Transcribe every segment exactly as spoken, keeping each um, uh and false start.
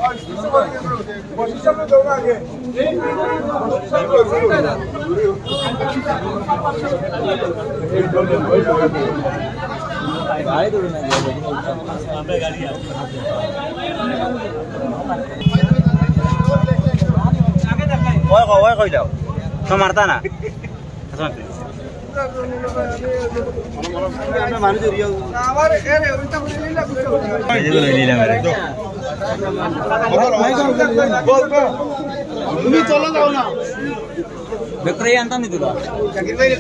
Oi, oi, oi, dah. Kau marta na? তুমি চলে যাও না বেকরে আনতাম নি তোরা জাকির ভাই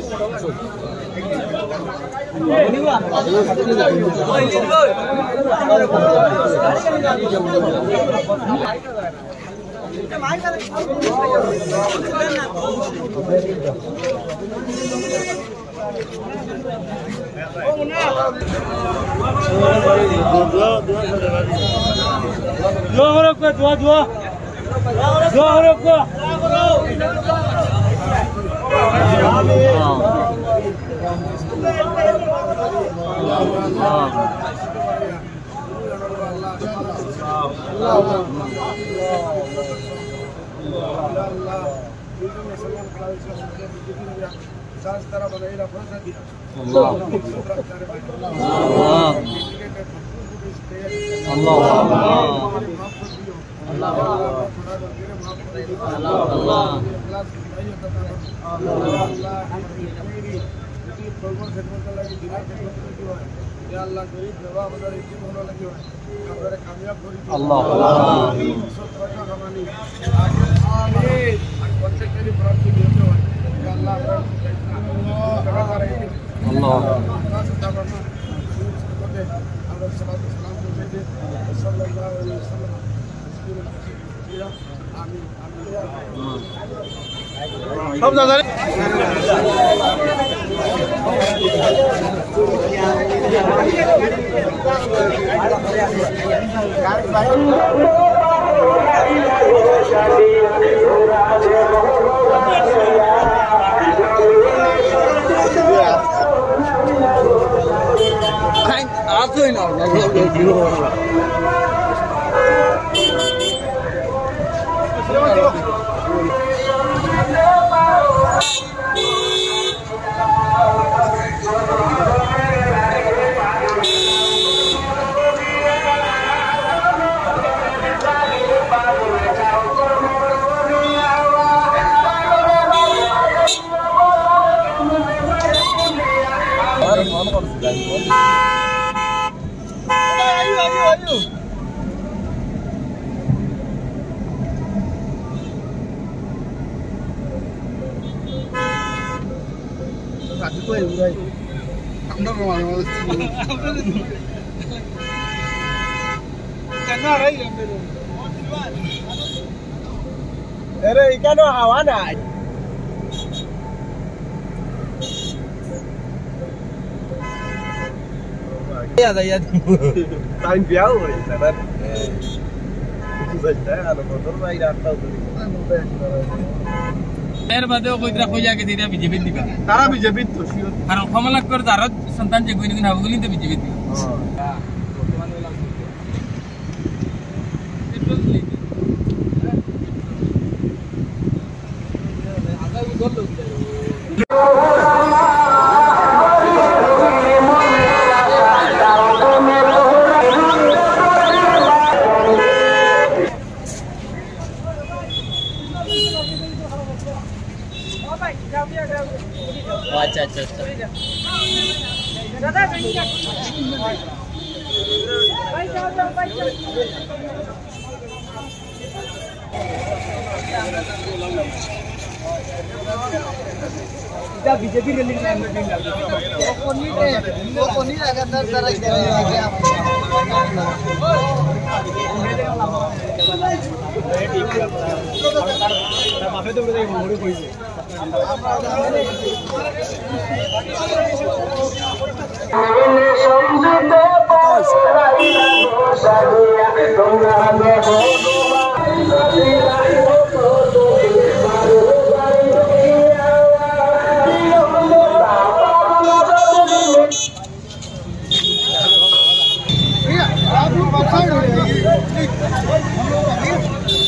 Dua huruf ke dua dua. Dua huruf ke. सब दादा आप तो ना अरे इकानो हवा ना ya da ya tan biau sabar itu saja kalau motor baik datang এর বাদেও কইরা কইয়া কে দিরা বিজেপি দিবা তারা বিজেপি তো শিওর কারণ কমলাক করে তার সন্তান যে কইনি না ওগুলি তো বিজেপি দিবা হ্যাঁ বর্তমানে লাগছে পেট্রোল দিলি আগাই উদল লোক अच्छा अच्छा अच्छा दादा भाई जाओ जाओ भाई इधर बीजेपी रैली में मीटिंग लग रही है वो कोनी रे वो कोनी लगातार तरह से माफे तो बड़े मोड़े कोई से आप लोग দিও